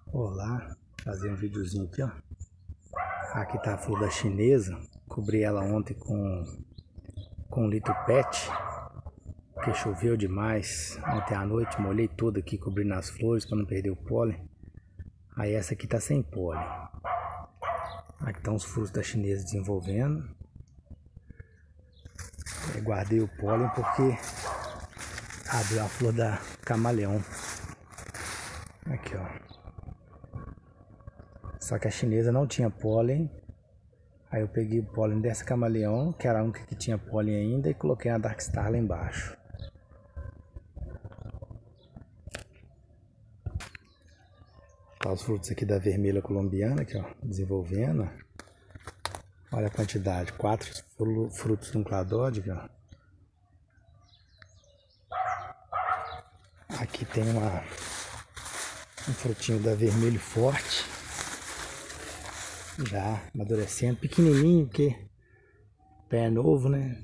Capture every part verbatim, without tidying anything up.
Olá, fazer um videozinho aqui, ó. Aqui tá a flor da chinesa. Cobri ela ontem com com um litro pet, porque choveu demais ontem à noite. Molhei toda aqui cobrindo as flores para não perder o pólen. Aí essa aqui tá sem pólen. Aqui estão os frutos da chinesa desenvolvendo. Eu guardei o pólen porque abriu a flor da camaleão. Aqui, ó. Só que a chinesa não tinha pólen. Aí eu peguei o pólen dessa camaleão, que era a única que tinha pólen ainda, e coloquei a Dark Star lá embaixo. Tá os frutos aqui da vermelha colombiana, aqui, ó, desenvolvendo. Olha a quantidade, quatro frutos de um cladode, aqui, ó. Aqui tem uma, um frutinho da vermelho forte. Já amadurecendo, pequenininho, porque o pé é novo, né?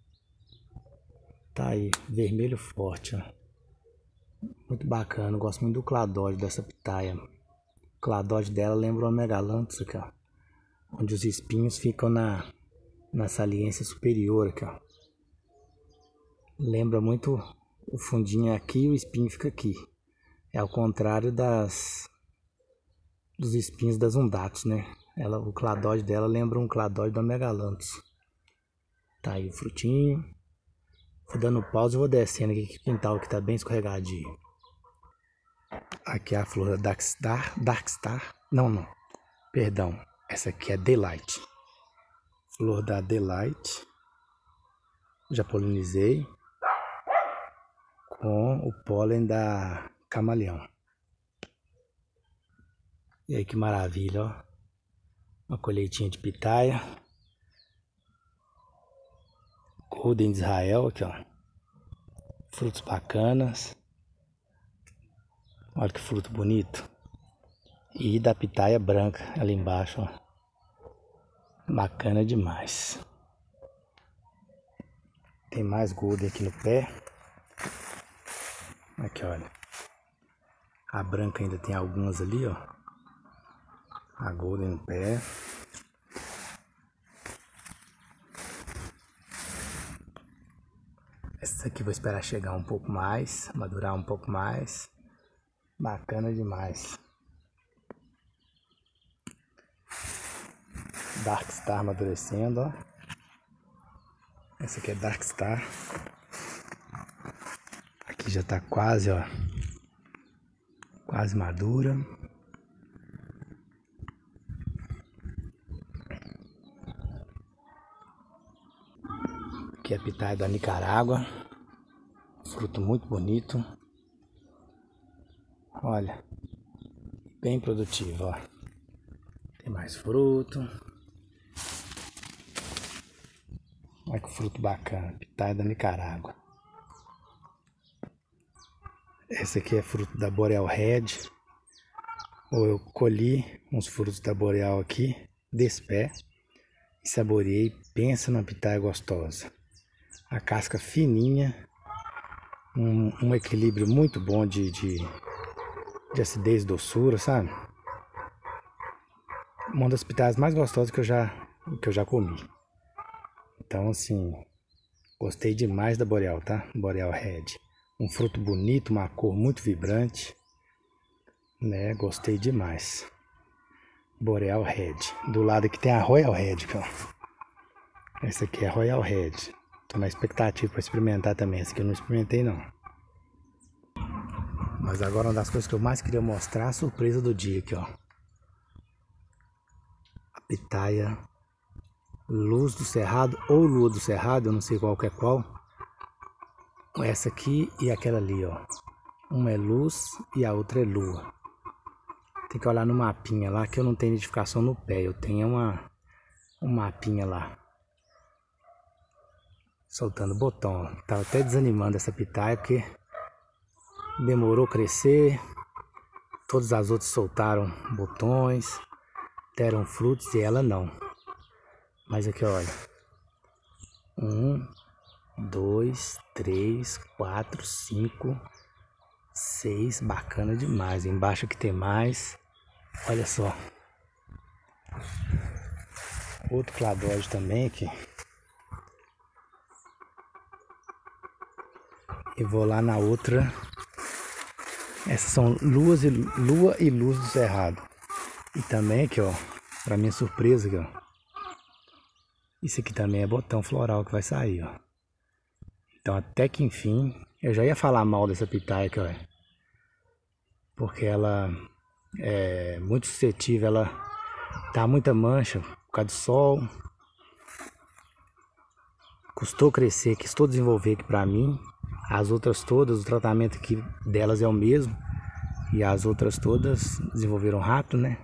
Tá aí, vermelho forte, ó. Muito bacana, gosto muito do cladode dessa pitaia. O cladode dela lembra uma megalanthus aqui, ó. Onde os espinhos ficam na, na saliência superior aqui, ó. Lembra muito o fundinho aqui e o espinho fica aqui. É ao contrário das dos espinhos das undatus, né? Ela, o cladode dela lembra um cladode da megalanthus. Tá aí o frutinho. Vou dando pausa e vou descendo aqui, que o quintal que tá bem escorregadinho. Aqui é a flor da Dark Star. Dark Star? Não, não. Perdão. Essa aqui é Delight. Flor da Delight. Já polinizei. Com o pólen da camaleão. E aí que maravilha, ó. Uma colheitinha de pitaia. Golden de Israel aqui, ó. Frutos bacanas. Olha que fruto bonito. E da pitaia branca ali embaixo, ó. Bacana demais. Tem mais golden aqui no pé. Aqui, olha. A branca ainda tem algumas ali, ó. A golden no pé. Essa aqui vou esperar chegar um pouco mais, madurar um pouco mais. Bacana demais. Dark Star amadurecendo, ó. Essa aqui é Dark Star. Aqui já tá quase, ó. Quase madura. Aqui é a pitaia da Nicarágua. Fruto muito bonito. Olha. Bem produtivo, ó. Tem mais fruto. Olha que fruto bacana. Pitaia da Nicarágua. Esse aqui é fruto da Boreal Red. Ou eu colhi uns frutos da Boreal aqui, desse pé, e saboreei. Pensa numa pitaia gostosa. A casca fininha, um, um equilíbrio muito bom de, de, de acidez e doçura, sabe? Uma das pitaias mais gostosas que eu já, que eu já comi. Então, assim, gostei demais da Boreal, tá? Boreal Red. Um fruto bonito, uma cor muito vibrante, né? Gostei demais. Boreal Red. Do lado aqui tem a Royal Red, ó. Essa aqui é a Royal Red. Tô na expectativa para experimentar também. Essa aqui eu não experimentei, não. Mas agora uma das coisas que eu mais queria mostrar, a surpresa do dia aqui, ó. A pitaia Luz do Cerrado ou Lua do Cerrado, eu não sei qual que é qual. Essa aqui e aquela ali, ó. Uma é luz e a outra é lua. Tem que olhar no mapinha lá, que eu não tenho identificação no pé. Eu tenho uma, um mapinha lá. Soltando botão, ó. Tava até desanimando essa pitaia, porque demorou a crescer. Todas as outras soltaram botões, deram frutos e ela não. Mas aqui, olha. Um, dois, três, quatro, cinco, seis. Bacana demais. Embaixo aqui tem mais. Olha só. Outro cladóide também aqui. E vou lá na outra. Essas são luas e, lua e luz do cerrado. E também aqui, ó. Pra minha surpresa aqui, ó. Isso aqui também é botão floral que vai sair, ó. Então até que enfim. Eu já ia falar mal dessa pitaia aqui, ó. Porque ela é muito suscetível. Ela dá muita mancha por causa do sol. Custou crescer, custou desenvolver aqui pra mim. As outras todas, o tratamento aqui delas é o mesmo. E as outras todas desenvolveram rápido, né?